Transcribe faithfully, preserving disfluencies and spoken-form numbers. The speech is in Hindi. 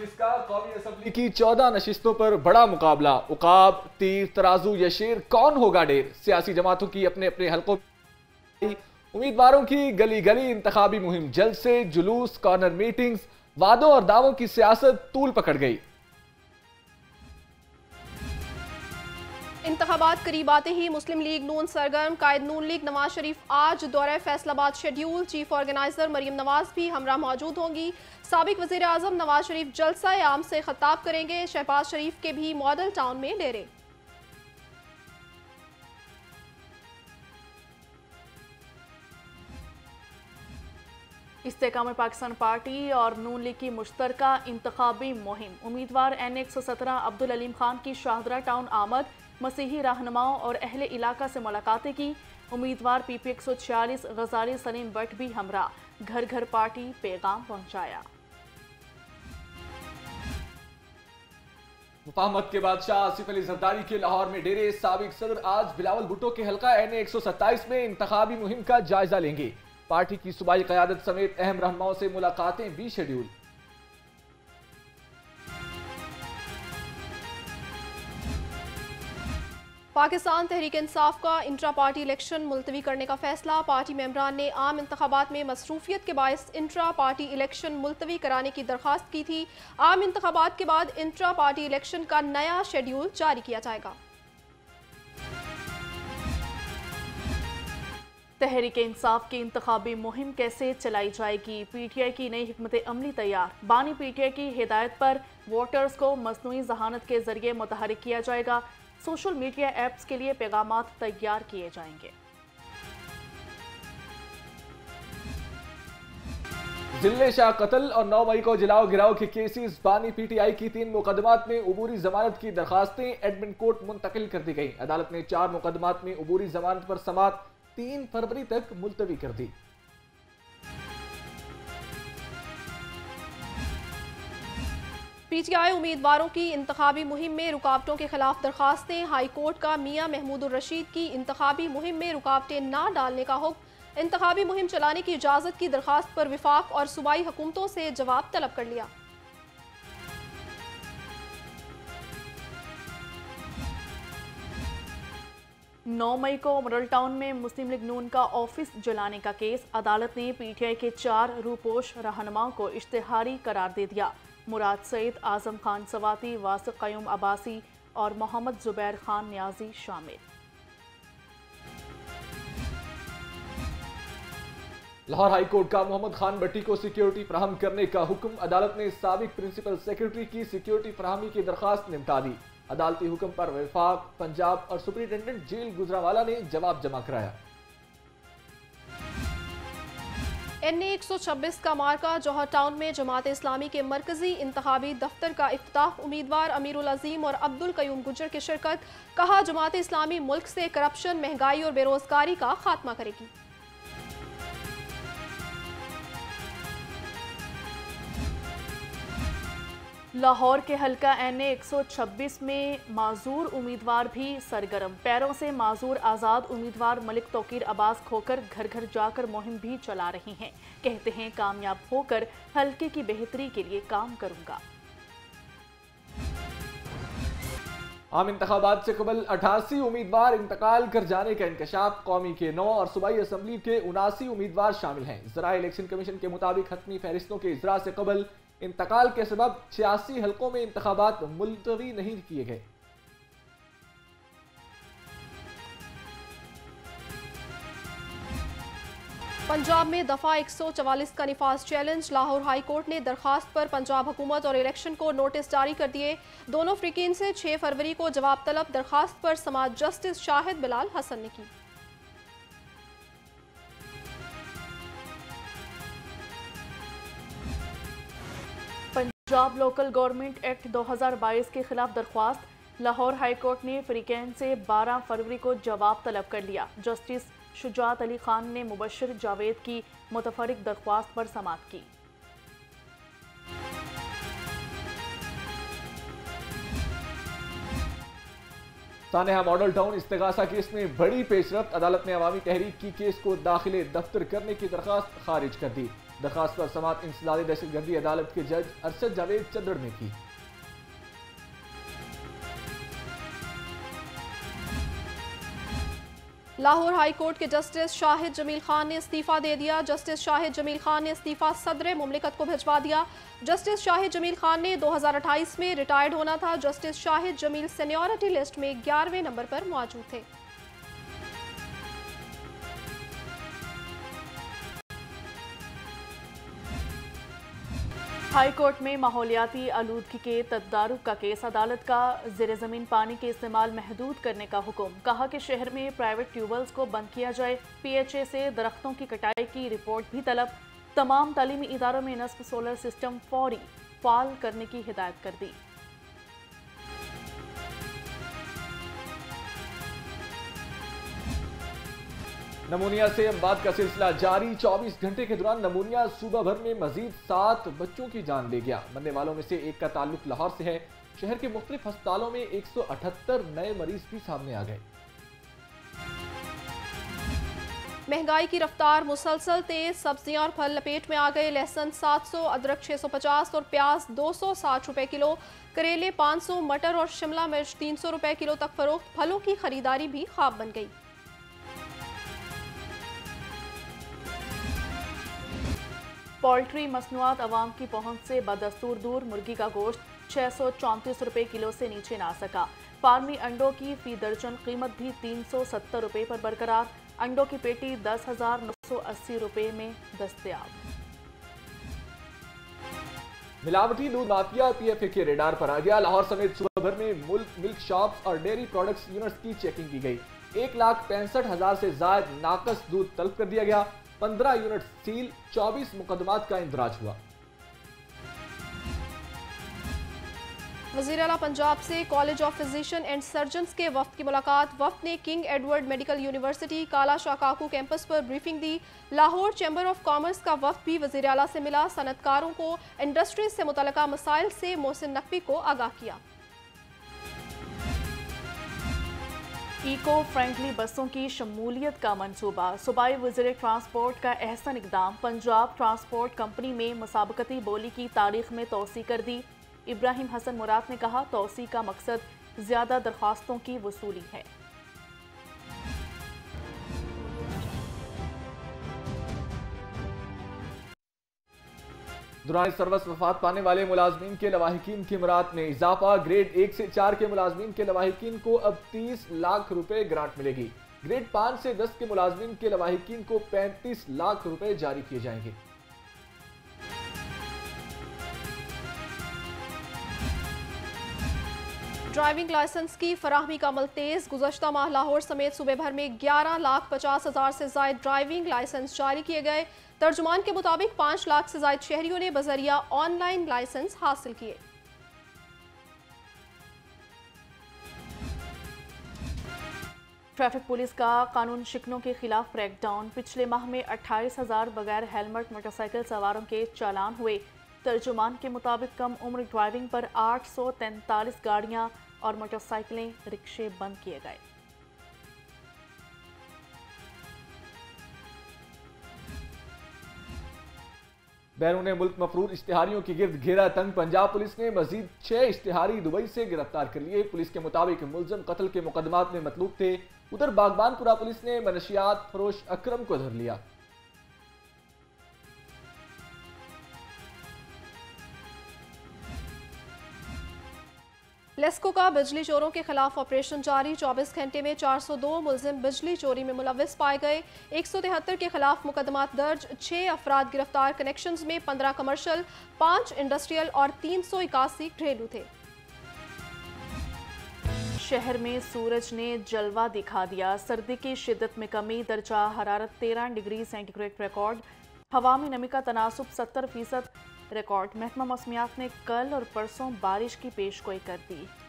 इक्कीस का कौमी असम्बली की चौदह नशिस्तों पर बड़ा मुकाबला। उकाब, तीर, तराजू या शेर, कौन होगा ढेर? सियासी जमातों की अपने अपने हलकों, उम्मीदवारों की गली गली इंतखाबी मुहिम, जलसे, जुलूस, कॉर्नर मीटिंग्स, वादों और दावों की सियासत तूल पकड़ गई। इंतखाबात करीब आते ही मुस्लिम लीग नून सरगर्म। कायद नून लीग नवाज शरीफ आज दौरे Faisalabad schedule. Chief organiser Maryam Nawaz भी हमरा मौजूद होंगी। साबिक वजीर आजम नवाज शरीफ जलसा आम से खिताब करेंगे। शहबाज शरीफ के भी मॉडल टाउन में डेरे। इस्तेकाम पाकिस्तान पार्टी और नून लीग की मुश्तरका इंतखाबी मुहिम। उम्मीदवार एन एक सौ सत्रह अब्दुल अलीम खान की शाहदरा टाउन आमद। मसीही रहनुमाओं और अहले इलाका से मुलाकातें की। उम्मीदवार पी पी एक सौ छियालीस गजाली सलीम बट भी हमरा। घर घर पार्टी पैगाम पहुंचाया। मुफाहमत के बादशाह आसिफ अली जरदारी के लाहौर में डेरे। साबिक सदर आज बिलावल भुट्टो के हल्का एन एक सौ सत्ताईस में इंतखाबी मुहिम का जायजा लेंगे। पार्टी की सूबाई क़यादत समेत अहम रहनुमाओं से मुलाकातें भी शेड्यूल। पाकिस्तान तहरीक इंसाफ का इंट्रा पार्टी इलेक्शन मुलतवी करने का फैसला। पार्टी मेंबरान ने आम इंतखाबात में मसरूफियत के बायस इंट्रा पार्टी इलेक्शन मुलतवी कराने की दरख्वास्त की थी। आम इंतखाबात के बाद इंट्रा पार्टी इलेक्शन का नया शेड्यूल जारी किया जाएगा। तहरीक इंसाफ की इंतखाबी मुहिम कैसे चलाई जाएगी? पी टी आई की नई हिकमत अमली तैयार। बानी पी टी आई की हिदायत पर वोटर्स को मसनूई जहानत के जरिए मुतहरिक किया जाएगा। सोशल मीडिया ऐप्स के लिए पैगामात तैयार किए जाएंगे। जिले शाह कत्ल और नौ मई को जलाओ गिराओ के केसेस। बानी पी टी आई की तीन मुकदमात में उबूरी जमानत की दरखास्तें एडमिन कोर्ट मुंतकिल कर दी गई। अदालत ने चार मुकदमात में उबूरी जमानत पर समात तीन फरवरी तक मुलतवी कर दी। पी टी आई उम्मीदवारों की इंतखाबी मुहिम में रुकावटों के खिलाफ दरखास्तें। हाई कोर्ट का मियां महमूद उर रशीद की इंतखाबी मुहिम में रुकावटें न डालने का हुक्म। इंतखाबी मुहिम चलाने की इजाजत की दरखास्त पर विफाक और सूबाई हुकूमतों से जवाब तलब कर लिया। नौ मई को मॉडल टाउन में मुस्लिम लीग नून का ऑफिस जलाने का केस। अदालत ने पी टी आई के चार रूपोश रहनुमाओं को इश्तिहारी करार दे दिया। मुराद सईद, आजम खान सवाती, वासिक कयूम अब्बासी और मोहम्मद जुबैर खान न्याजी शामिल। लाहौर हाई कोर्ट का मोहम्मद खान भट्टी को सिक्योरिटी फराहम करने का हुक्म। अदालत ने साबिक प्रिंसिपल सेक्रेटरी की सिक्योरिटी फराहमी की दरखास्त निपटा दी। अदालती हुक्म पर वफाक, पंजाब और सुप्रिंटेंडेंट जेल गुजरावाला ने जवाब जमा कराया। एन ए एक सौ छब्बीस का मार्का। जौहर टाउन में जमात इस्लामी के मरकजी इंतखाबी दफ्तर का इफ्तिताह। उम्मीदवार अमीरुल अजीम और अब्दुल कयूम गुजर की शिरकत। कहा, जमात इस्लामी मुल्क से करप्शन, महंगाई और बेरोजगारी का खात्मा करेगी। लाहौर के हल्का एन ए एक सौ छब्बीस में माजूर उम्मीदवार भी सरगर्म। पैरों से माजूर आज़ाद उम्मीदवार मलिक तौकीर अब्बास खोकर घर घर जाकर मुहिम भी चला रही हैं। कहते हैं, कामयाब होकर हल्के की बेहतरी के लिए काम करूंगा। आम इंतखाबात से कबल अठासी उम्मीदवार इंतकाल कर जाने का इंकशाफ। कौमी के नौ और सूबाई असम्बली के उनासी उम्मीदवार शामिल हैं। ज़राए इलेक्शन कमीशन के मुताबिक हतमी फहरिस्तों के इजरा से कबल इंतकाल के सबब छियासी हल्कों में इंतखाबात मुलतवी नहीं किए गए। पंजाब में दफा एक सौ चवालीस का निफाज चैलेंज। लाहौर हाई कोर्ट ने दरखास्त पर पंजाब हुकूमत और इलेक्शन को नोटिस जारी कर दिए। दोनों फ्रीकीन से छह फरवरी को जवाब तलब। दरखास्त पर समाज जस्टिस शाहिद बिलाल हसन ने की। पंजाब लोकल गवर्नमेंट एक्ट दो हज़ार बाईस के खिलाफ दरख्वास्त। लाहौर हाई कोर्ट ने फ्रीकैन से बारह फरवरी को जवाब तलब कर लिया। जस्टिस शुजात अली खान ने मुबश्शिर जावेद की मुतफरिक दरख्वास्त पर समाअत की। सानेहा मॉडल टाउन इस्तिगासा केस में बड़ी पेशरफ्त। अदालत ने अवामी तहरीक की केस को दाखिले दफ्तर करने की दरखास्त खारिज कर दी। दरखास्त पर समाअत इंसदादी दहशतगर्दी अदालत के जज अरशद जावेद चंदड़ ने की। लाहौर हाई कोर्ट के जस्टिस शाहिद जमील खान ने इस्तीफा दे दिया। जस्टिस शाहिद जमील खान ने इस्तीफा सदर मुमलिकत को भिजवा दिया। जस्टिस शाहिद जमील खान ने दो हज़ार अट्ठाईस में रिटायर्ड होना था। Justice Shahid Jamil seniority list में ग्यारहवें नंबर पर मौजूद थे। हाई कोर्ट में माहौलियाती आलूदगी के तदारुक का केस, अदालत का ज़ेर ज़मीन पानी के इस्तेमाल महदूद करने का हुक्म। कहा कि शहर में प्राइवेट ट्यूबवेल्स को बंद किया जाए। पी एच ए से दरख्तों की कटाई की रिपोर्ट भी तलब। तमाम तालीमी इदारों में नस्ब सोलर सिस्टम फौरी फाल करने की हिदायत कर दी। नमूनिया से अमवात का सिलसिला जारी। चौबीस घंटे के दौरान नमूनिया सूबा भर में मजीद सात बच्चों की जान ले गया। मरने वालों में से एक का ताल्लुक लाहौर से है। शहर के मुख्तलिफ अस्पतालों में एक सौ अठहत्तर नए मरीज भी सामने आ गए। महंगाई की रफ्तार मुसलसल तेज। सब्जियां और फल लपेट में आ गए। लहसुन सात सौ, अदरक छह सौ पचास और प्याज दो सौ साठ रुपए किलो। करेले पाँच सौ, मटर और शिमला मिर्च तीन सौ रुपए किलो तक फरोख्त। फलों की खरीदारी भी ख्वाब बन गई। पोल्ट्री मसनूआत अवाम की पहुंच से बदस्तूर दूर। मुर्गी का गोश्त छह सौ चौंतीस रुपए किलो से नीचे ना सका। फार्मी अंडों की फी दर्जन कीमत भी तीन सौ सत्तर रुपए पर बरकरार। अंडों की पेटी दस हजार नौ सौ अस्सी रुपए में दस्तयाब। मिलावटी दूध माफिया पी एफ ए के रेडार पर आ गया। लाहौर समेत सूबा भर में मुल्क मिल्क शॉप्स और डेयरी प्रोडक्ट्स यूनिट्स की चेकिंग की गई। एक लाख पैंसठ हजार से ज्यादा नाकस दूध तलब कर दिया गया। पंद्रह यूनिट सील, चौबीस मुकदमात का इंदराज हुआ। वज़ीर आला पंजाब से college of physician and surgeons के वफ्द की मुलाकात। वफ्द ने king Edward medical university Kala Shah Kaku campus पर ब्रीफिंग दी। लाहौर चैम्बर ऑफ कॉमर्स का वफ्द भी वज़ीर आला से मिला। सनतकारों को इंडस्ट्री से मुतल्लिका मसाइल से मोहसिन नकवी को आगाह किया। इको फ्रेंडली बसों की शमूलियत का मंसूबा। सूबाई वज़ीर ट्रांसपोर्ट का अहसन इक़दाम। पंजाब ट्रांसपोर्ट कंपनी में मुसाबकती बोली की तारीख में तोसी कर दी। इब्राहिम हसन मुराद ने कहा, तोसी का मकसद ज़्यादा दरख्वास्तों की वसूली है। दौरान सर्वस वफात पाने वाले मुलाजमीन के लवाहिकीन की मुराद में इजाफा। ग्रेड एक से चार के मुलाजमीन के लवाहिकीन को अब तीस लाख रुपए ग्रांट मिलेगी। ग्रेड पाँच से दस के मुलाजमीन के लवाहिकीन को पैंतीस लाख रुपए जारी किए जाएंगे। ड्राइविंग लाइसेंस की फराहमी का अमल तेज। गुज़श्ता माह लाहौर समेत सूबे भर में ग्यारह लाख पचास हजार से ज्यादा ड्राइविंग लाइसेंस जारी किए गए। तर्जुमान के मुताबिक पाँच लाख से ज्यादा शहरियों ने बजरिया ऑनलाइन लाइसेंस हासिल किए। ट्रैफिक पुलिस का कानून शिकनों के खिलाफ क्रैकडाउन। पिछले माह में अट्ठाईस हजार बगैर हेलमेट मोटरसाइकिल सवारों के चालान हुए। तर्जुमान के मुताबिक कम उम्र ड्राइविंग पर आठ सौ तैंतालीस गाड़ियां और मोटरसाइकिलें, रिक्शे बंद किए गए। बैरून मुल्क मफरूर इश्तिहारियों की गिरद घेरा तंग। पंजाब पुलिस ने मजीद छह इश्तिहारी दुबई से गिरफ्तार कर लिए। पुलिस के मुताबिक मुलजम कत्ल के मुकदमात में मतलूब थे। उधर बागबानपुरा पुलिस ने मनशियात फरोश अकरम को धर लिया। लेस्को का बिजली चोरों के खिलाफ ऑपरेशन जारी। चौबीस घंटे में चार सौ दो मुलजिम बिजली चोरी में मुलविस पाए गए। एक सौ तिहत्तर के खिलाफ मुकदमात दर्ज। छह अफराद गिरफ्तार। कनेक्शंस में पंद्रह कमर्शियल, पांच इंडस्ट्रियल और तीन सौ इक्यासी घरेलू थे। शहर में सूरज ने जलवा दिखा दिया। सर्दी की शिद्दत में कमी। दर्जा हरारत तेरह डिग्री सेंटीग्रेड रिकॉर्ड। हवा में नमी का तनासुब सत्तर फीसद रिकॉर्ड। महकमा मौसमियात ने कल और परसों बारिश की पेशगोई कर दी।